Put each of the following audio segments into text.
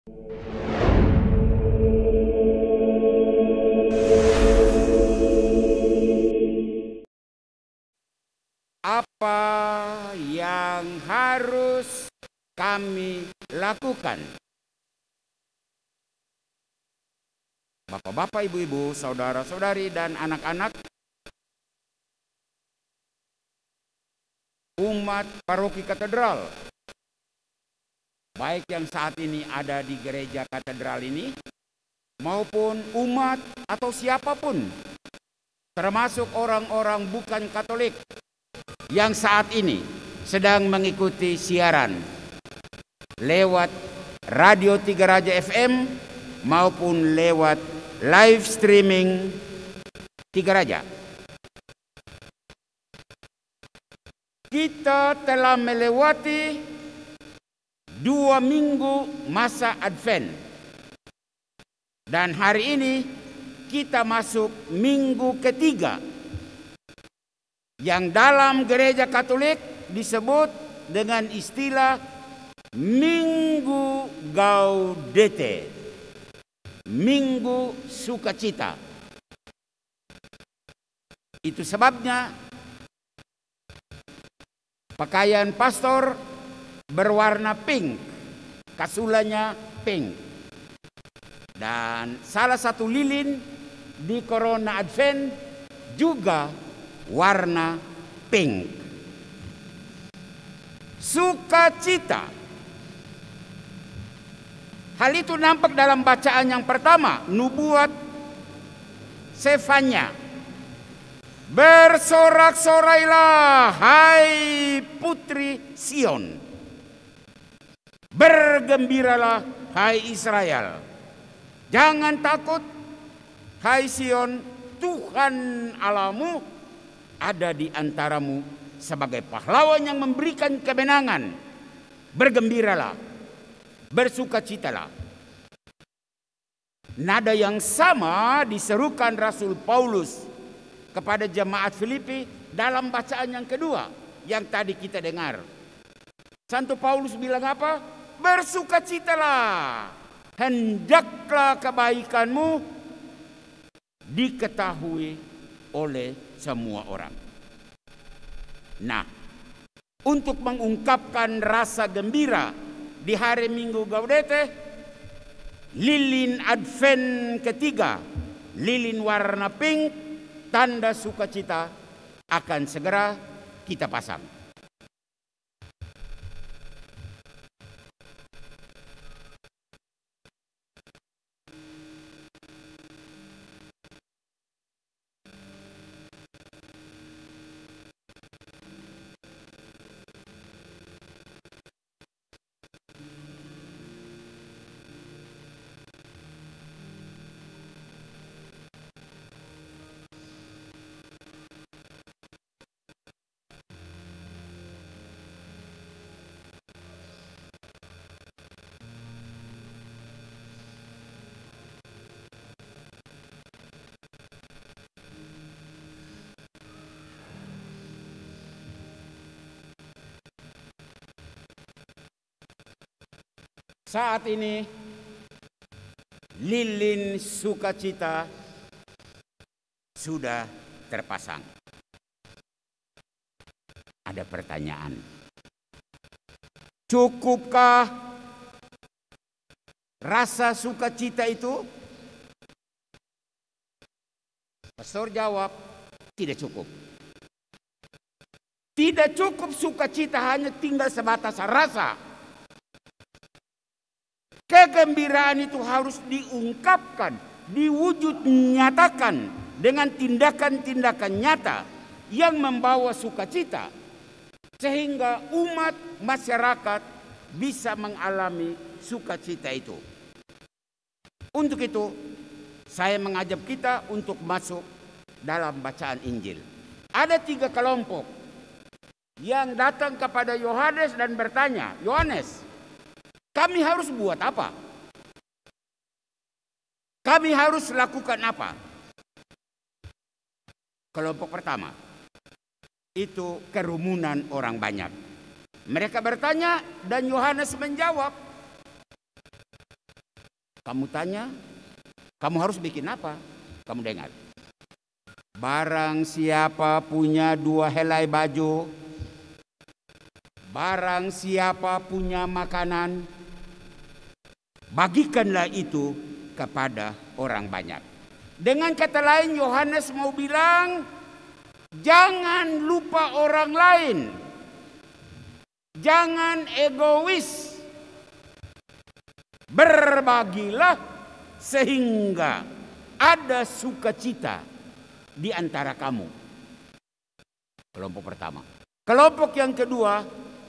Apa yang harus kami lakukan? Bapak-bapak, ibu-ibu, saudara-saudari, dan anak-anak, umat paroki katedral, baik yang saat ini ada di gereja katedral ini, maupun umat atau siapapun, termasuk orang-orang bukan Katolik, yang saat ini sedang mengikuti siaran lewat Radio Tiga Raja FM maupun lewat live streaming Tiga Raja. Kita telah melewati 2 minggu masa Advent, dan hari ini kita masuk minggu ketiga yang dalam gereja Katolik disebut dengan istilah Minggu Gaudete, Minggu Sukacita. Itu sebabnya pakaian pastor berwarna pink, kasulanya pink, dan salah satu lilin di Corona Advent juga warna pink. Sukacita. Hal itu nampak dalam bacaan yang pertama, nubuat Sefanya. Bersorak-sorailah, hai putri Sion. Bergembiralah, hai Israel. Jangan takut, hai Sion, Tuhan Allahmu ada di antaramu sebagai pahlawan yang memberikan kemenangan. Bergembiralah, bersukacitalah. Nada yang sama diserukan Rasul Paulus kepada jemaat Filipi dalam bacaan yang kedua yang tadi kita dengar. Santo Paulus bilang apa? Bersukacitalah, hendaklah kebaikanmu diketahui oleh semua orang. Nah, untuk mengungkapkan rasa gembira di hari Minggu Gaudete, lilin Advent ketiga, lilin warna pink, tanda sukacita, akan segera kita pasang. Saat ini lilin sukacita sudah terpasang. Ada pertanyaan. Cukupkah rasa sukacita itu? Pastor jawab, tidak cukup. Tidak cukup sukacita hanya tinggal sebatas rasa. Kegembiraan itu harus diungkapkan, diwujud nyatakan dengan tindakan-tindakan nyata yang membawa sukacita, sehingga umat masyarakat bisa mengalami sukacita itu. Untuk itu, saya mengajak kita untuk masuk dalam bacaan Injil. Ada 3 kelompok yang datang kepada Yohanes dan bertanya, Yohanes, kami harus buat apa? Kami harus lakukan apa? Kelompok pertama, itu kerumunan orang banyak. Mereka bertanya dan Yohanes menjawab, Kamu tanya, kamu harus bikin apa? Kamu dengar. Barang siapa punya 2 helai baju, barang siapa punya makanan, bagikanlah itu kepada orang banyak. Dengan kata lain, Yohanes mau bilang, jangan lupa orang lain. Jangan egois. Berbagilah sehingga ada sukacita di antara kamu. Kelompok pertama. Kelompok yang kedua,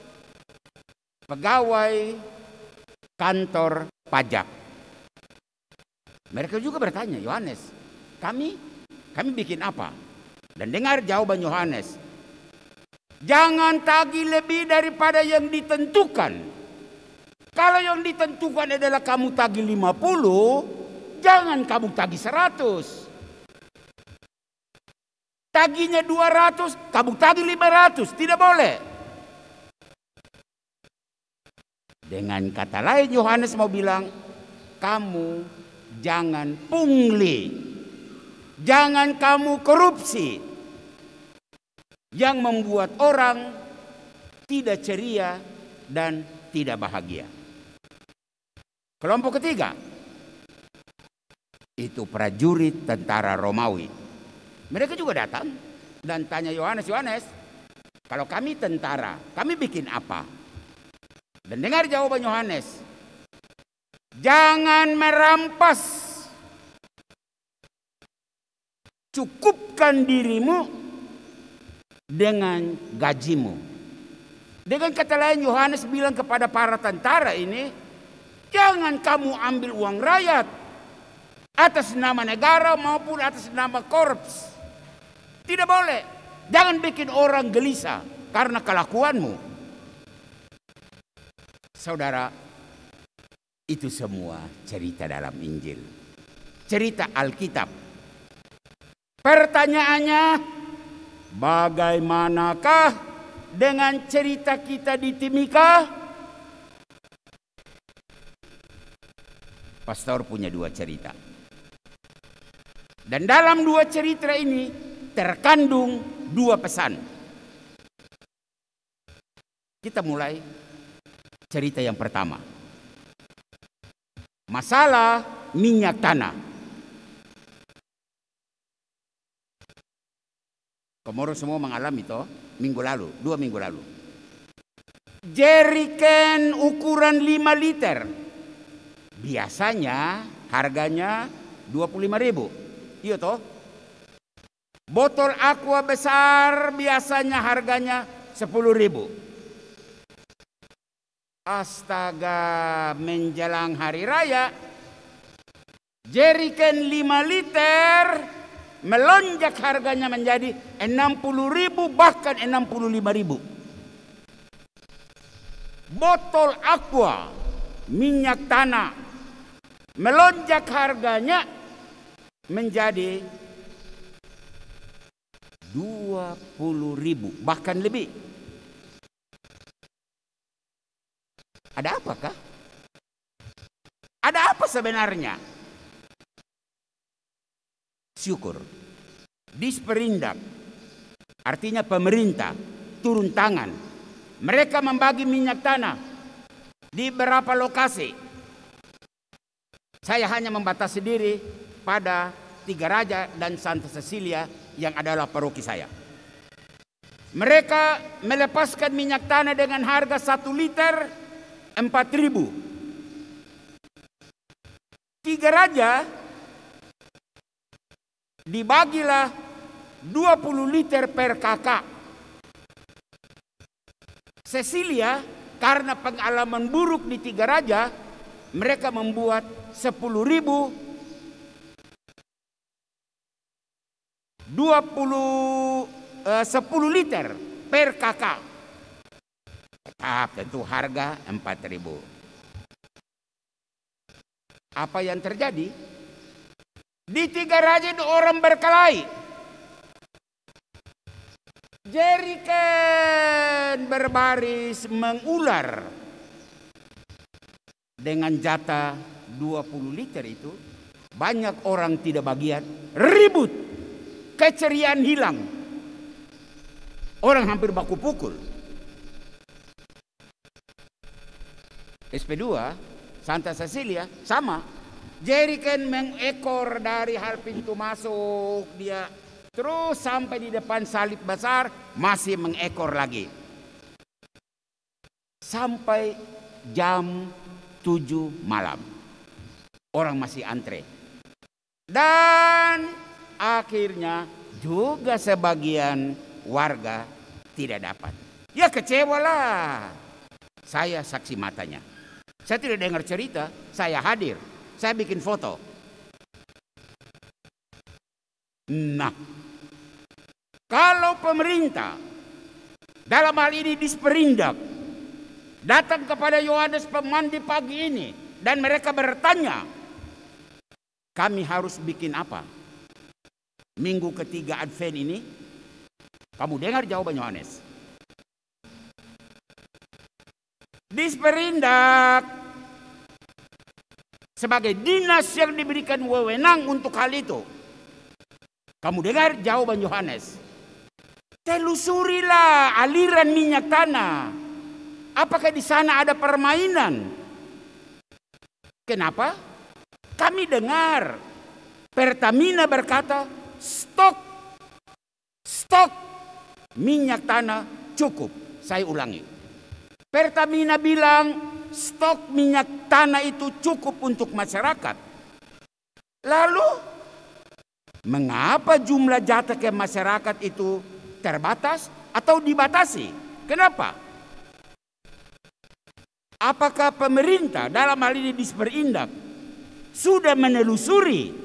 pegawai kantor pajak. Mereka juga bertanya, Yohanes, kami bikin apa? Dan dengar jawaban Yohanes. Jangan tagih lebih daripada yang ditentukan. Kalau yang ditentukan adalah kamu tagih 50, jangan kamu tagih 100. Tagihnya 200, kamu tagih 500, tidak boleh. Dengan kata lain Yohanes mau bilang, kamu jangan pungli. Jangan kamu korupsi. Yang membuat orang tidak ceria dan tidak bahagia. Kelompok ketiga, itu prajurit tentara Romawi. Mereka juga datang dan tanya Yohanes, kalau kami tentara, kami bikin apa? Dan dengar jawaban Yohanes, jangan merampas, cukupkan dirimu dengan gajimu. Dengan kata lain Yohanes bilang kepada para tentara ini, jangan kamu ambil uang rakyat atas nama negara maupun atas nama korps. Tidak boleh. Jangan bikin orang gelisah karena kelakuanmu. Saudara, itu semua cerita dalam Injil. Cerita Alkitab. Pertanyaannya, bagaimanakah dengan cerita kita di Timika? Pastor punya 2 cerita. Dan dalam 2 cerita ini terkandung 2 pesan. Kita mulai cerita yang pertama. Masalah minyak tanah. Komoro semua mengalami itu minggu lalu, 2 minggu lalu. Jerigen ukuran 5 liter. Biasanya harganya 25.000. Iya toh? Botol aqua besar biasanya harganya 10.000. Astaga, menjelang hari raya, jerigen 5 liter melonjak harganya menjadi 60.000 bahkan 65.000. Botol aqua minyak tanah melonjak harganya menjadi 20.000 bahkan lebih. Ada apakah? Ada apa sebenarnya? Syukur. Disperindak, artinya pemerintah turun tangan. Mereka membagi minyak tanah di beberapa lokasi. Saya hanya membatasi diri pada Tiga Raja dan Santa Cecilia yang adalah paroki saya. Mereka melepaskan minyak tanah dengan harga 1 liter 4.000. Tiga Raja dibagilah 20 liter per kakak. Cecilia karena pengalaman buruk di Tiga Raja, mereka membuat 10 liter per kakak. Tetap tentu harga 4.000. Apa yang terjadi? Di Tiga Raja itu orang berkelahi. Jerigen berbaris mengular dengan jatah 20 liter itu, banyak orang tidak bagian, ribut, keceriaan hilang. Orang hampir baku pukul. SP2 Santa Cecilia sama. Jeriken mengekor dari hal pintu masuk dia terus sampai di depan salib besar, masih mengekor lagi. Sampai jam 7 malam. Orang masih antre. Dan akhirnya juga sebagian warga tidak dapat. Ya kecewalah. Saya saksi matanya. Saya tidak dengar cerita, saya hadir. Saya bikin foto. Nah, kalau pemerintah dalam hal ini Disperindak datang kepada Yohanes Pemandi pagi ini dan mereka bertanya, kami harus bikin apa? Minggu ketiga Advent ini, kamu dengar jawaban Yohanes. Disperindak sebagai dinas yang diberikan wewenang untuk hal itu. Kamu dengar jawaban Yohanes. Telusurilah aliran minyak tanah. Apakah di sana ada permainan? Kenapa? Kami dengar Pertamina berkata stok minyak tanah cukup. Saya ulangi. Pertamina bilang stok minyak tanah itu cukup untuk masyarakat. Lalu, mengapa jumlah jatah ke masyarakat itu terbatas atau dibatasi? Kenapa? Apakah pemerintah dalam hal ini Disperindak sudah menelusuri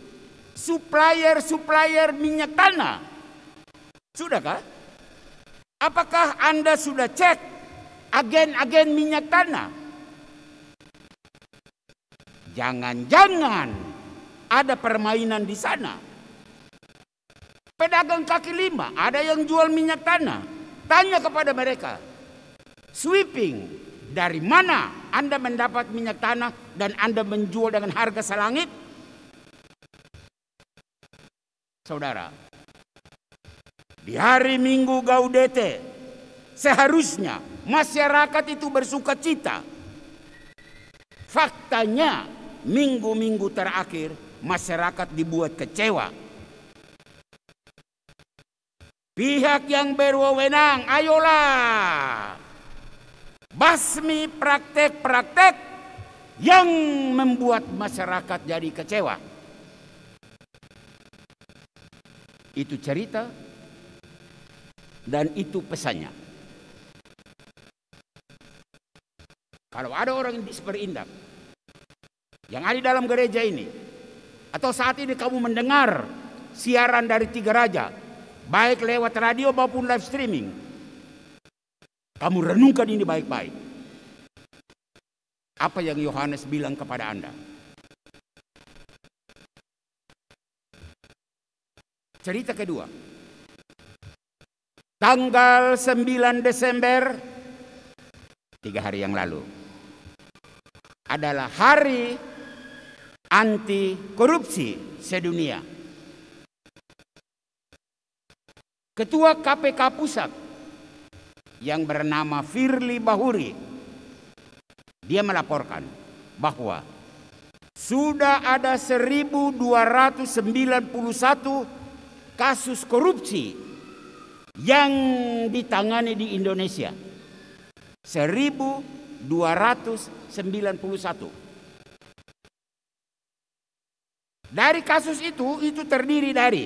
supplier minyak tanah? Sudahkah? Apakah Anda sudah cek agen-agen minyak tanah? Jangan-jangan ada permainan di sana. Pedagang kaki lima, ada yang jual minyak tanah. Tanya kepada mereka, sweeping, dari mana Anda mendapat minyak tanah dan Anda menjual dengan harga selangit? Saudara, di hari Minggu Gaudete, seharusnya masyarakat itu bersuka cita. Faktanya, minggu-minggu terakhir masyarakat dibuat kecewa. Pihak yang berwenang, ayolah basmi praktek-praktek yang membuat masyarakat jadi kecewa. Itu cerita dan itu pesannya. Kalau ada orang yang Disperindak yang ada di dalam gereja ini, atau saat ini kamu mendengar siaran dari Tiga Raja, baik lewat radio maupun live streaming, kamu renungkan ini baik-baik. Apa yang Yohanes bilang kepada Anda? Cerita kedua. Tanggal 9 Desember, 3 hari yang lalu, adalah hari anti korupsi sedunia. Ketua KPK Pusat yang bernama Firly Bahuri, dia melaporkan bahwa sudah ada 1.291 kasus korupsi yang ditangani di Indonesia. 1.291. Dari kasus itu terdiri dari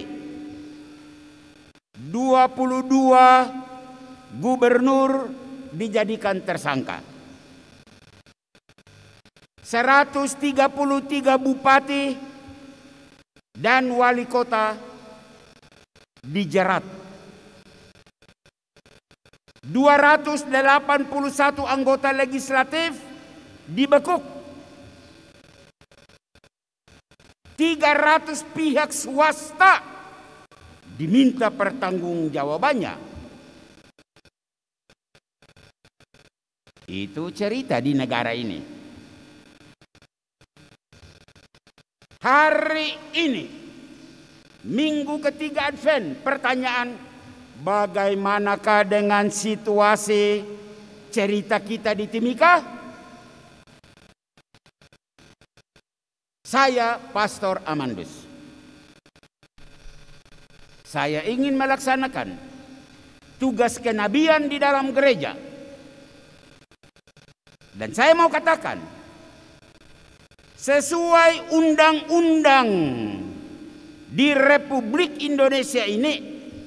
22 gubernur dijadikan tersangka, 133 bupati dan wali kota dijerat, 281 anggota legislatif dibekuk, 300 pihak swasta diminta pertanggungjawabannya. Itu cerita di negara ini. Hari ini, minggu ketiga Advent, pertanyaan, bagaimanakah dengan situasi cerita kita di Timika? Saya Pastor Amandus. Saya ingin melaksanakan tugas kenabian di dalam gereja. Dan saya mau katakan, sesuai undang-undang di Republik Indonesia ini,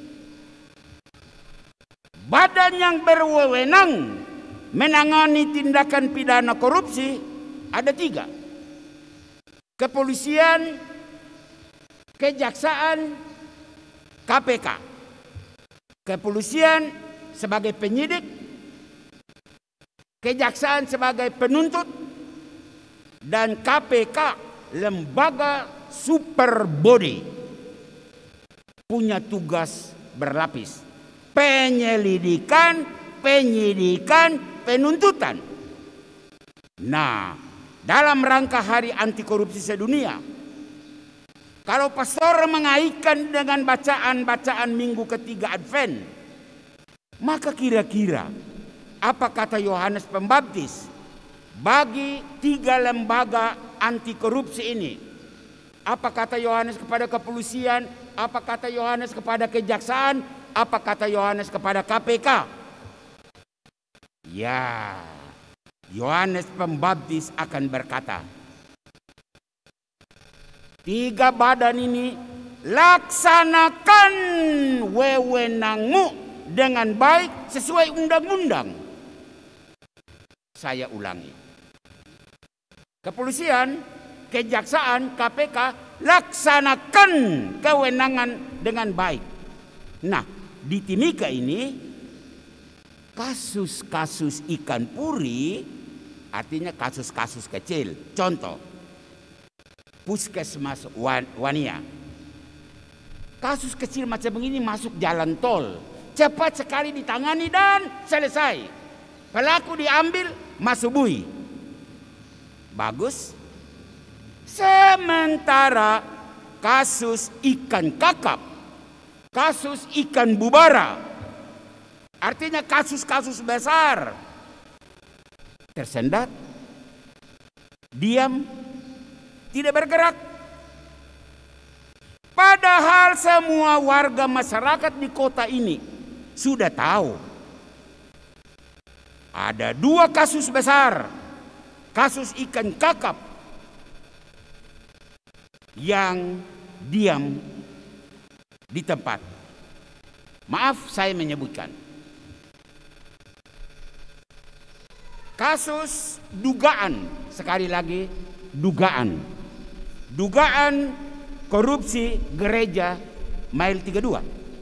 badan yang berwenang menangani tindakan pidana korupsi ada 3. Kepolisian, Kejaksaan, KPK. Kepolisian sebagai penyidik, Kejaksaan sebagai penuntut, dan KPK lembaga super body punya tugas berlapis: penyelidikan, penyidikan, penuntutan. Nah, dalam rangka Hari Anti Korupsi Sedunia, kalau pastor mengaitkan dengan bacaan-bacaan minggu ketiga Advent, maka kira-kira apa kata Yohanes Pembaptis bagi 3 lembaga anti korupsi ini? Apa kata Yohanes kepada kepolisian? Apa kata Yohanes kepada kejaksaan? Apa kata Yohanes kepada KPK? Ya, Yohanes Pembaptis akan berkata, 3 badan ini laksanakan wewenangmu dengan baik sesuai undang-undang. Saya ulangi. Kepolisian, Kejaksaan, KPK laksanakan kewenangan dengan baik. Nah, di Timika ini kasus-kasus ikan puri, artinya kasus-kasus kecil. Contoh, Puskesmas Wania. Kasus kecil macam ini masuk jalan tol, cepat sekali ditangani dan selesai. Pelaku diambil, masuk bui. Bagus. Sementara kasus ikan kakap, kasus ikan bubara, artinya kasus-kasus besar, tersendat, diam, tidak bergerak. Padahal semua warga masyarakat di kota ini sudah tahu ada 2 kasus besar, kasus ikan kakap yang diam di tempat. Maaf saya menyebutkan. Kasus dugaan, sekali lagi dugaan. Dugaan korupsi gereja Mile 32.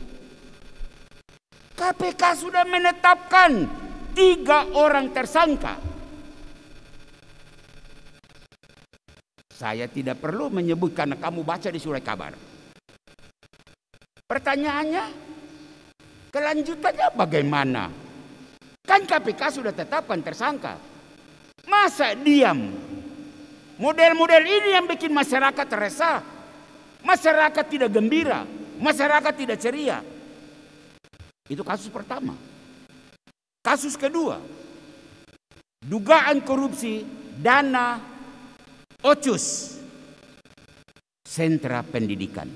KPK sudah menetapkan 3 orang tersangka. Saya tidak perlu menyebut karena kamu baca di surat kabar. Pertanyaannya, kelanjutannya bagaimana? Kan KPK sudah tetapkan tersangka. Masa diam? Model-model ini yang bikin masyarakat resah. Masyarakat tidak gembira. Masyarakat tidak ceria. Itu kasus pertama. Kasus kedua, dugaan korupsi dana OCUS, sentra pendidikan.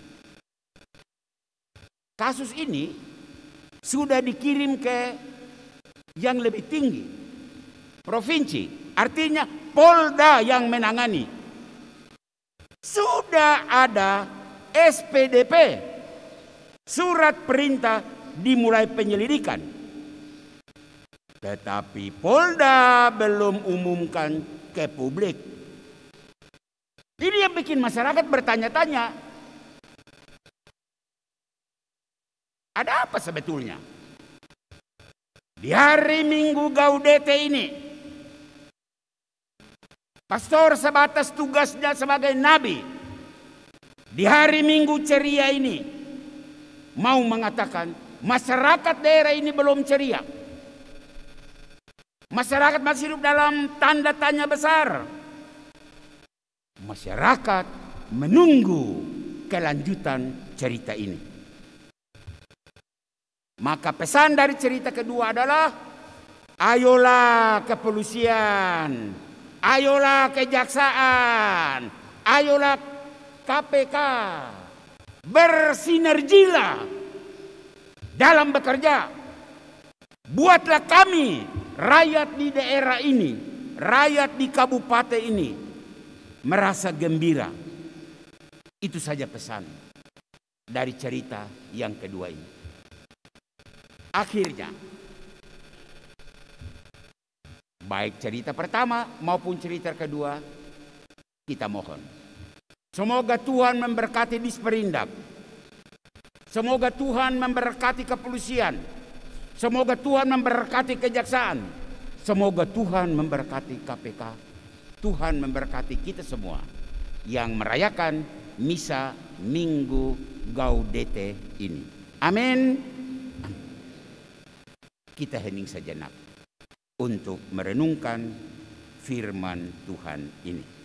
Kasus ini sudah dikirim ke yang lebih tinggi, provinsi, artinya Polda yang menangani. Sudah ada SPDP, surat perintah dimulai penyelidikan. Tetapi Polda belum umumkan ke publik. Ini yang bikin masyarakat bertanya-tanya, ada apa sebetulnya? Di hari Minggu Gaudete ini, pastor sebatas tugasnya sebagai nabi, di hari Minggu ceria ini, mau mengatakan masyarakat daerah ini belum ceria. Masyarakat masih hidup dalam tanda tanya besar. Masyarakat menunggu kelanjutan cerita ini. Maka pesan dari cerita kedua adalah, ayolah kepolisian, ayolah kejaksaan, ayolah KPK, bersinergilah dalam bekerja. Buatlah kami, rakyat di daerah ini, rakyat di kabupaten ini, merasa gembira. Itu saja pesan dari cerita yang kedua ini. Akhirnya, baik cerita pertama maupun cerita kedua, kita mohon, semoga Tuhan memberkati Disperindak, semoga Tuhan memberkati kepolisian, semoga Tuhan memberkati kejaksaan, semoga Tuhan memberkati KPK, Tuhan memberkati kita semua yang merayakan misa Minggu Gaudete ini. Amin. Kita hening sejenak untuk merenungkan firman Tuhan ini.